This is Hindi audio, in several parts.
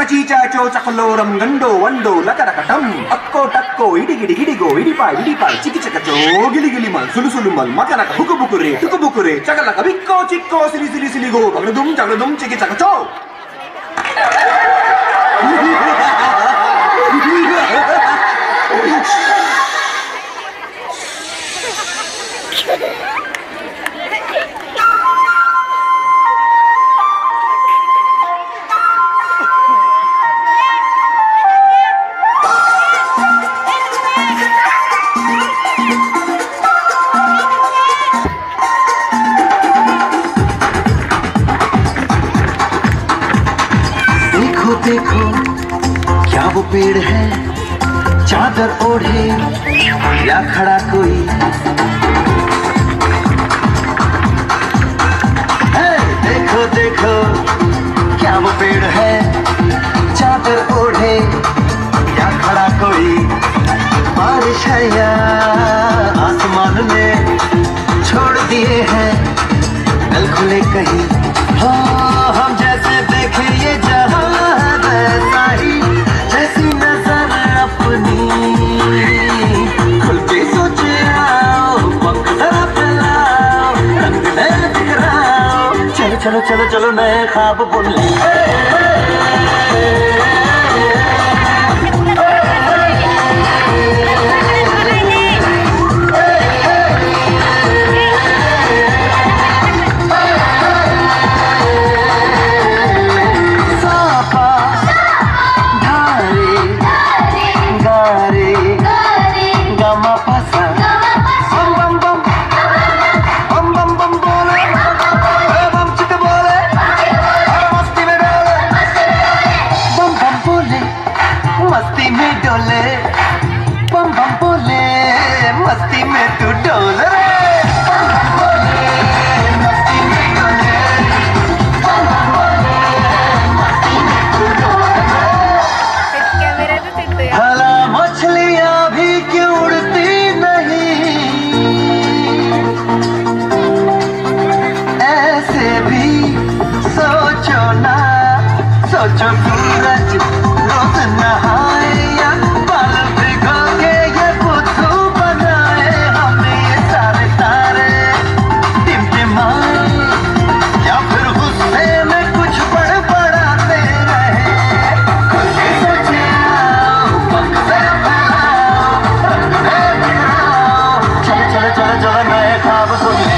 చీచాచో చకలోరం గండో వండో లకరకటం అక్కో టక్కో ఇడిగిడి గిడిగో ఇడిపాయ్ చికి చకచో గిలిగిలి మల్ సులుసులు మల్ మకనక హుకుబుకురే టుకుబుకురే చకలక బిక్కో చిక్కో సిలి సిలి సిలిగో జగడుదుం చికి చకచో. देखो क्या वो पेड़ है चादर ओढ़े या खड़ा कोई. देखो देखो क्या वो पेड़ है चादर ओढ़े या खड़ा कोई. बारिश है या आसमान में छोड़ दिए हैं नल खुले कहीं. हाँ हम जैसे देखे ये जहां वैसा ही जैसी नजर अपनी खुल के सोचे आओ वक्त जरा फैलाओ रंग नए बिखराओ. चलो चलो चलो चलो नए ख्वाब बुन मस्ती में डोले बम बम बोले मस्ती में तू डोल रे. मस्ती में डोले बम बम बोले मस्ती में तू डोल रे. भला मछलियां भी क्यों उड़ती नहीं ऐसे भी सोचो ना. सोचो सूरज रोज नहाए या बाल भिगो के ये बुद्धू बनाए. हमें ये सारे तारे टिमटिमाए या फिर गुस्से में कुछ बड़बड़ाते रहे. कुछ सोचे आओ वक्त जरा फैलाओ रंग नए बिखराओ. चलो चलो चलो चलो नए ख्वाब सुन ले.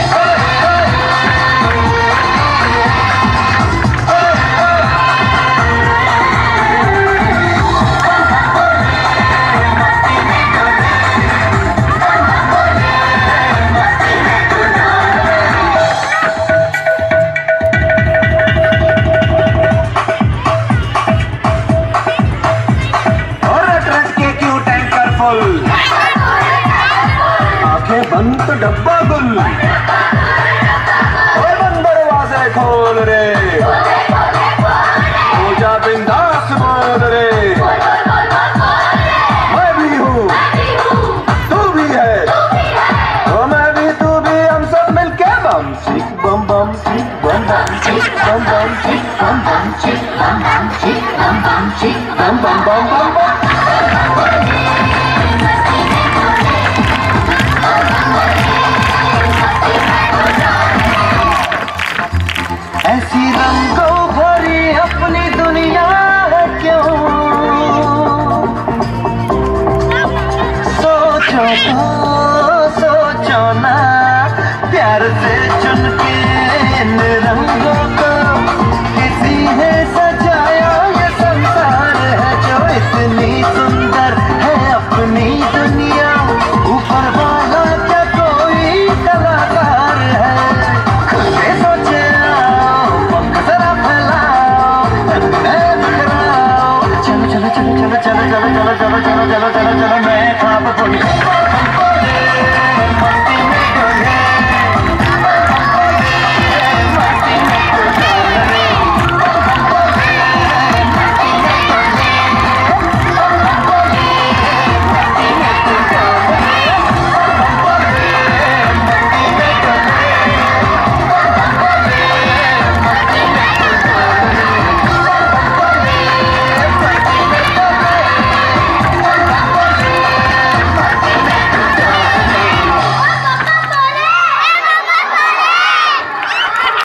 आंखें बंद तो डब्बा गुल बंद दरवाजे खोल रे हो जा बिंदास बोल रे. मैं भी हूँ तू भी है तो मैं भी तू भी हम सब मिलके बम चिक बम बम चिक बम बम चिक बम बम चिक बम बम चिक बम बम चिक बम बम चिक बम बम बम बम बम. ऐसी रंगों भरी अपनी दुनिया है क्यों. सोचो तो सोचो ना प्यार से चुन के